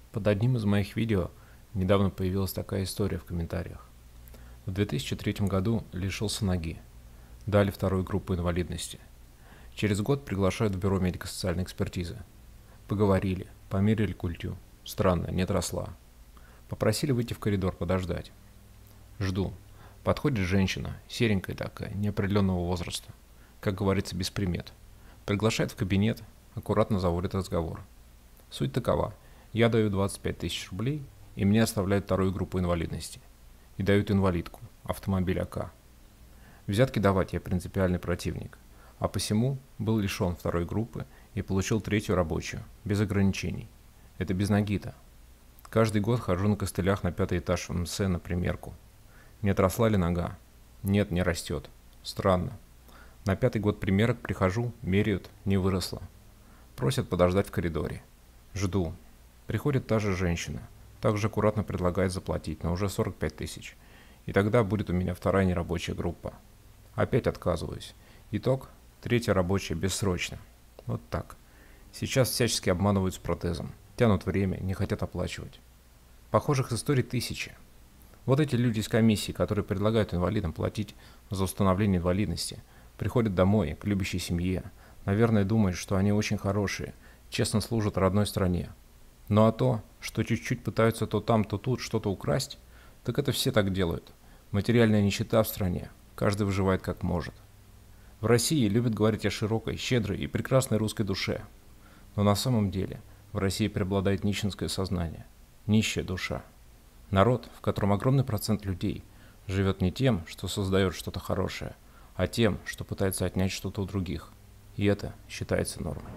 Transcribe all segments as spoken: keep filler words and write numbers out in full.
Под одним из моих видео недавно появилась такая история в комментариях. В две тысячи третьем году лишился ноги. Дали вторую группу инвалидности. Через год приглашают в бюро медико-социальной экспертизы. Поговорили, померили культю. Странно, не отросла. Попросили выйти в коридор подождать. Жду. Подходит женщина, серенькая такая, неопределенного возраста. Как говорится, без примет. Приглашает в кабинет, аккуратно заводит разговор. Суть такова. Я даю двадцать пять тысяч рублей, и мне оставляют вторую группу инвалидности. И дают инвалидку, автомобиль АК. Взятки давать я принципиальный противник, а посему был лишен второй группы и получил третью рабочую, без ограничений. Это без ноги-то. Каждый год хожу на костылях на пятый этаж МС на примерку. Не отросла ли нога? Нет, не растет. Странно. На пятый год примерок прихожу, меряют, не выросла. Просят подождать в коридоре. Жду. Приходит та же женщина. Также аккуратно предлагает заплатить, но уже сорок пять тысяч. И тогда будет у меня вторая нерабочая группа. Опять отказываюсь. Итог – третья рабочая бессрочно. Вот так. Сейчас всячески обманывают с протезом. Тянут время, не хотят оплачивать. Похожих историй тысячи. Вот эти люди из комиссии, которые предлагают инвалидам платить за установление инвалидности, приходят домой к любящей семье, наверное, думают, что они очень хорошие, честно служат родной стране. Ну а то, что чуть-чуть пытаются то там, то тут что-то украсть, так это все так делают. Материальная нищета в стране, каждый выживает как может. В России любят говорить о широкой, щедрой и прекрасной русской душе. Но на самом деле в России преобладает нищенское сознание, нищая душа. Народ, в котором огромный процент людей живет не тем, что создает что-то хорошее, а тем, что пытается отнять что-то у других. И это считается нормой.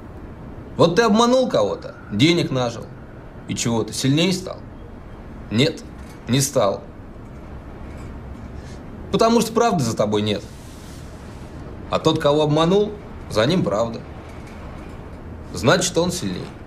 Вот ты обманул кого-то, денег нажил. И чего, ты сильнее стал? Нет, не стал. Потому что правды за тобой нет. А тот, кого обманул, за ним правда. Значит, он сильнее.